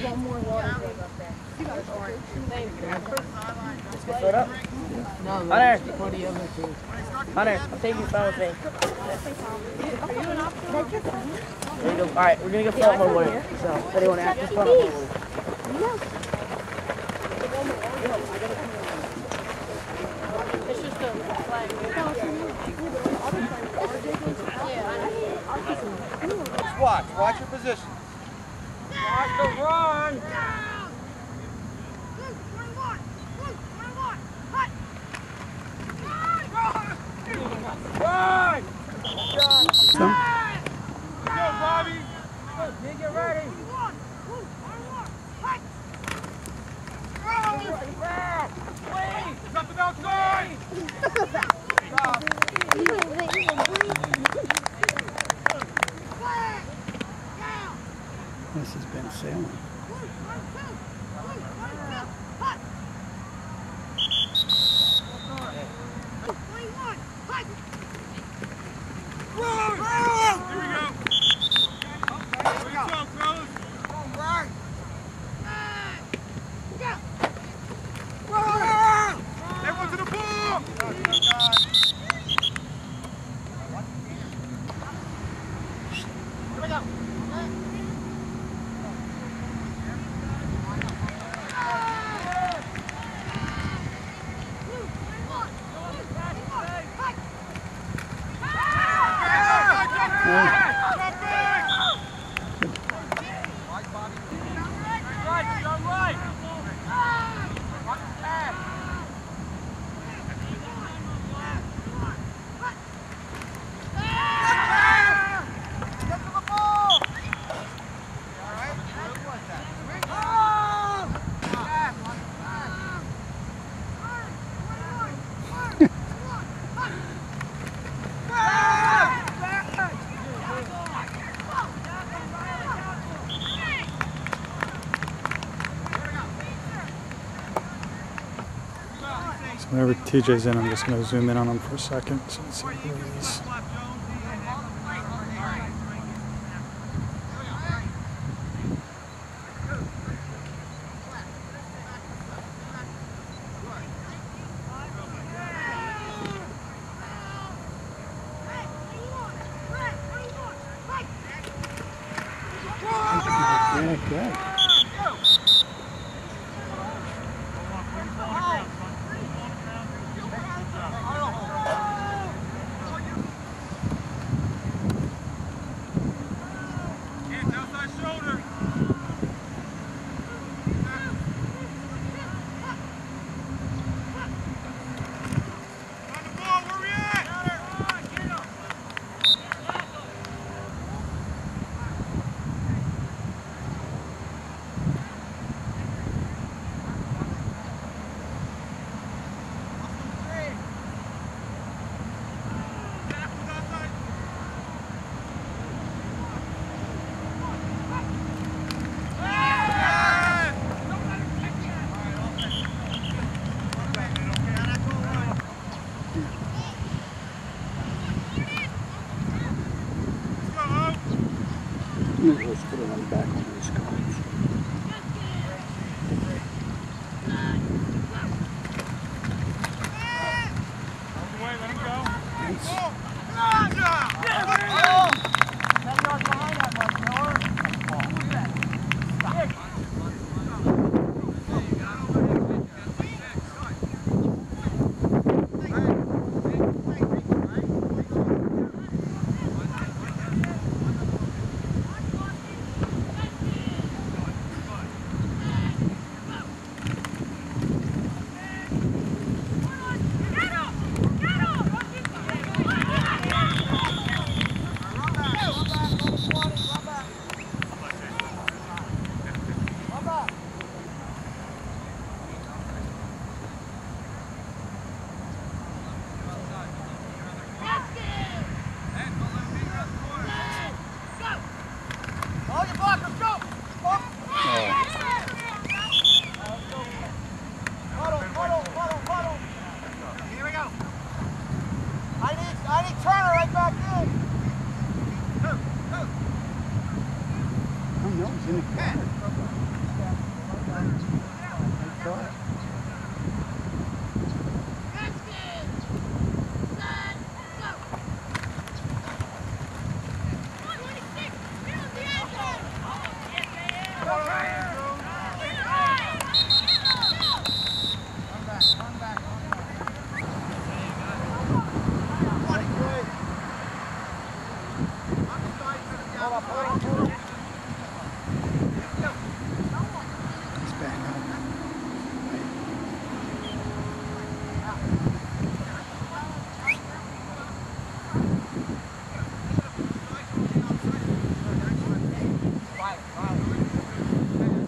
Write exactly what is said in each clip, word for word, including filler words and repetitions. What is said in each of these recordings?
one more water jug up there. You got orange. Thank you. Let's get filled up. No, Hunter. for the other two. Hunter, I'll take your phone with me. There you go. All right, we're gonna go fill up more water. So, if anyone asks, just fill up more water. It's just a flag. Just watch. Watch your position. Watch the run! Run! So. Go, Bobby! Dig it ready! Wait! Something outside! Stop! This has been sailing. Whenever T J's in, I'm just going to zoom in on him for a second so you can see who he is. Yeah, good. It's bang on. Violet, Violet.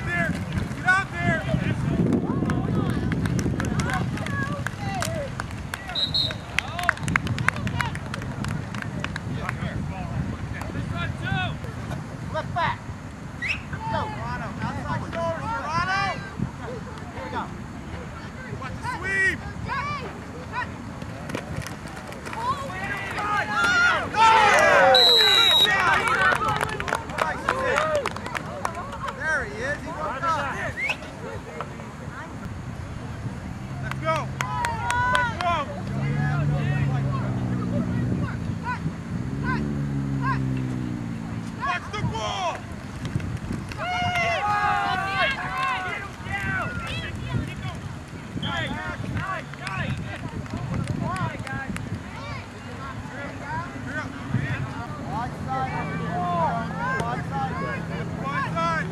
out there! Get out there! Left back. Let's go. Toronto. Outside shoulders, Toronto. Here we go. Watch the sweep! There he is. He woke up. Let's go! Let's go! Watch the ball! Wide side. Wide side. One side!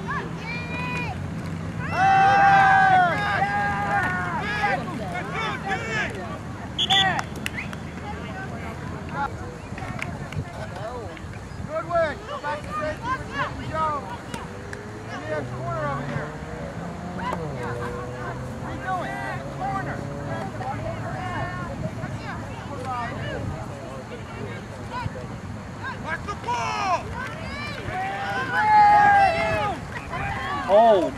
Good win. Go back to safety. Good job. Yeah, corner over here. What are you doing? Corner. Watch the ball! Oh.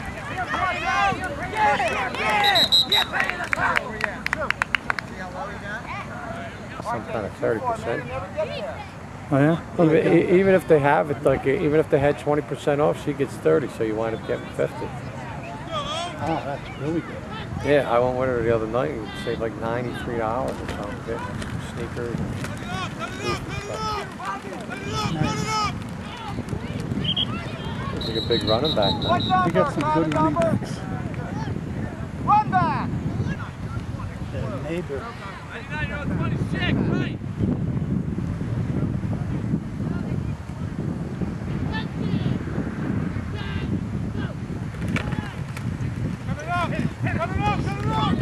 Some kind of thirty percent. Oh yeah? Even, e- even if they have it, like even if they had twenty percent off, she gets thirty, so you wind up getting fifty. Oh, that's really good. Yeah, I went with her the other night and saved like ninety-three dollars or something. Get sneakers. And He's like a big running back now. We got some good running backs. Run back. The neighbor. Coming up! Coming up! Coming up!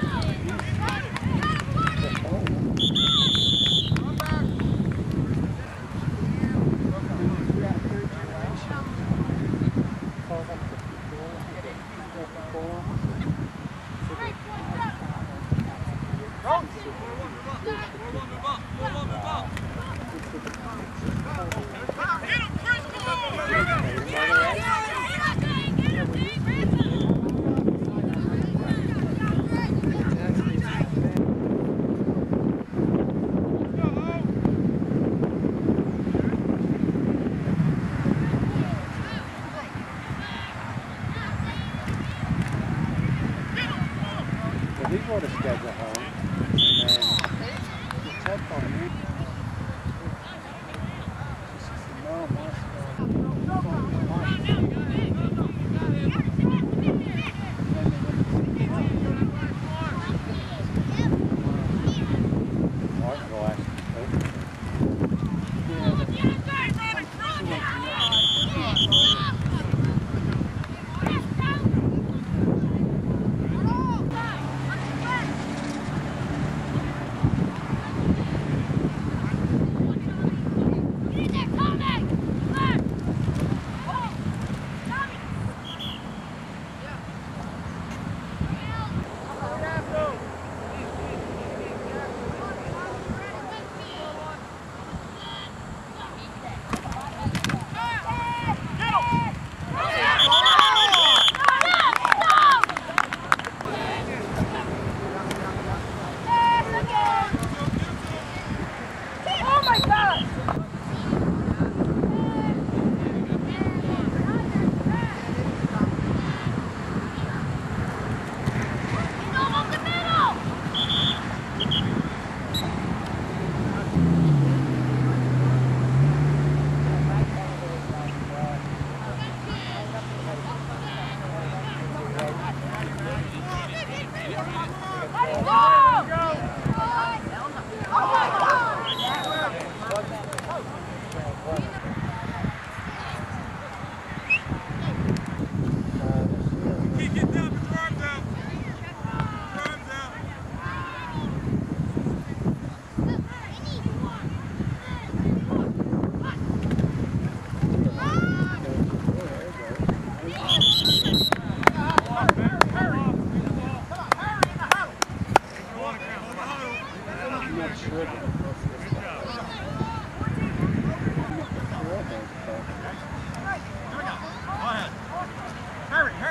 He brought a schedule home, and the tech on me.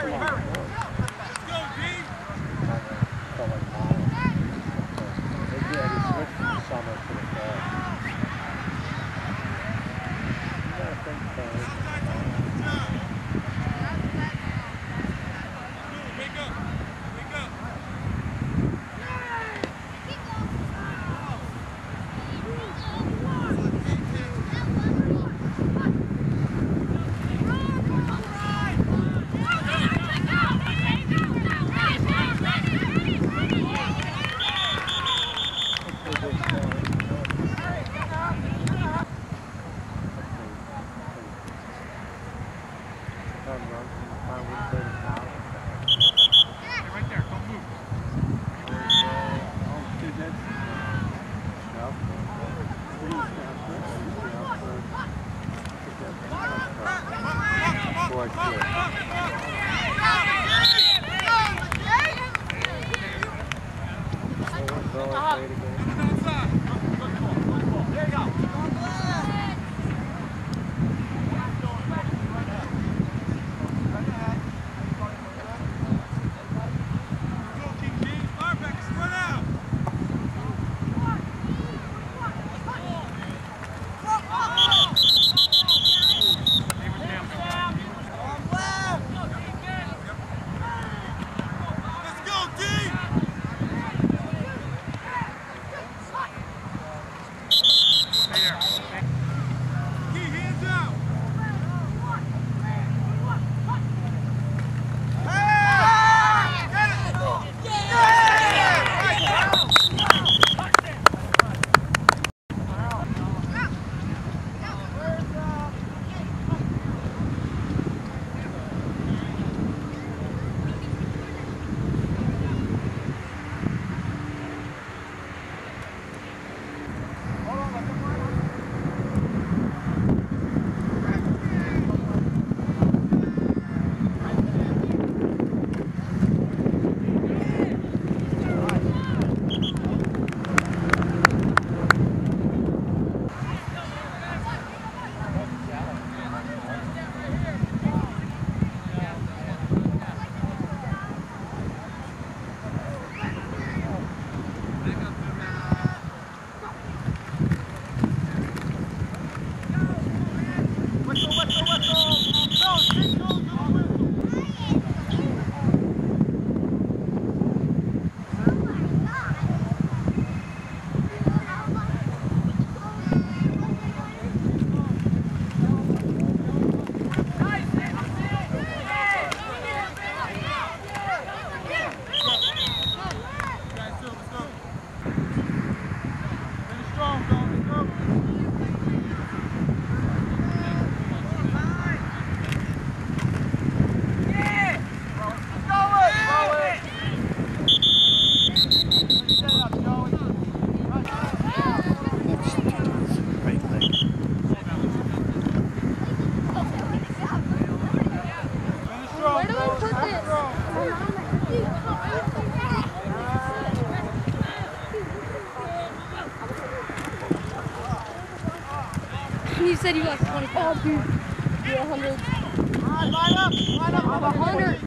You said you got twenty-five. Oh, dude. Yeah, one hundred. Line up! Line up! one hundred.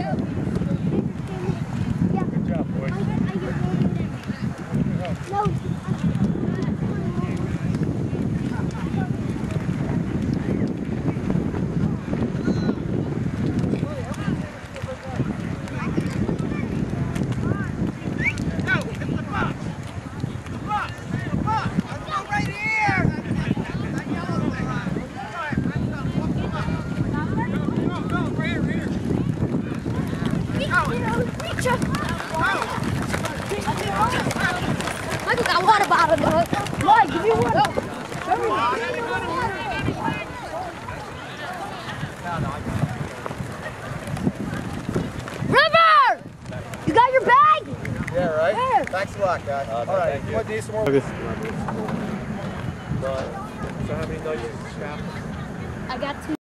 Good job, boys. No. Michael got water bottle. Mike, give me water. River! You got your bag? Yeah, right? Where? Thanks a lot, guys. Uh, All right, thank you you. want these some more? Okay. So how many nuggets? I got two.